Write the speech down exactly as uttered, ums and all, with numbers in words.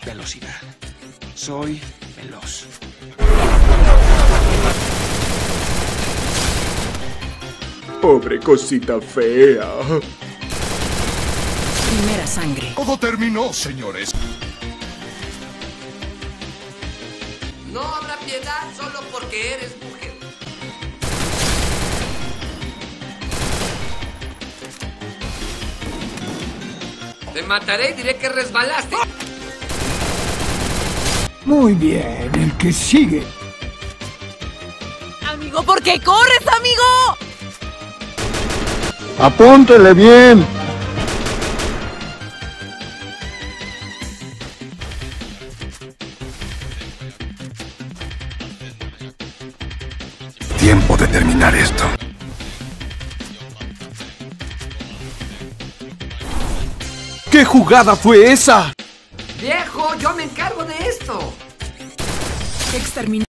velocidad. Soy veloz. Pobre cosita fea. Primera sangre. Todo terminó, señores. No habrá piedad solo porque eres mujer. Te mataré y diré que resbalaste. Muy bien, el que sigue. Amigo, ¿por qué corres, amigo? Apúntele bien. Tiempo de terminar esto. ¿Qué jugada fue esa? Viejo, yo me encargo de esto. Exterminado.